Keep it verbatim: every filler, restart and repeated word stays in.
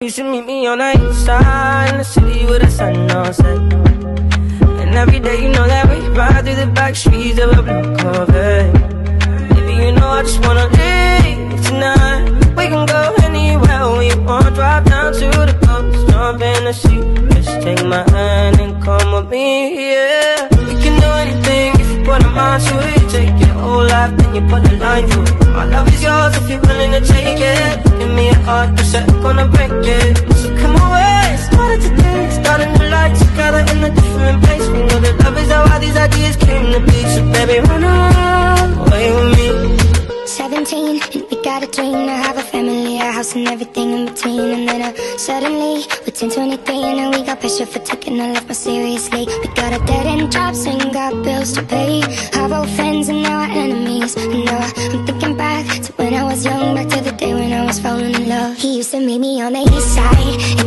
Used to meet me on the east side in the city with the sun on set. And every day you know that we ride through the back streets of a blue Corvette. Baby, you know I just wanna leave tonight. We can go anywhere we want. Drive down to the coast, jump in the sea. Just take my hand and come with me, yeah. We can do anything if you put a mind to it. You take your whole life and you put a line through it. My love is yours if you're willing to take it. Give me a heart, you said I'm gonna break it. So come away, started today, starting to light together in a different place. We know that love is how all these ideas came to be. So baby, run away with me. Seventeen, and we got a dream to have a family, a house and everything in between. And then uh, suddenly, we turned twenty-three, and now we got pressure for taking our life more seriously. We got a dead-end jobs and got bills to pay. Our old friends and now our enemies. And now I'm thinking back to when I was young, back to the day when I was falling in love. He used to meet me on the east side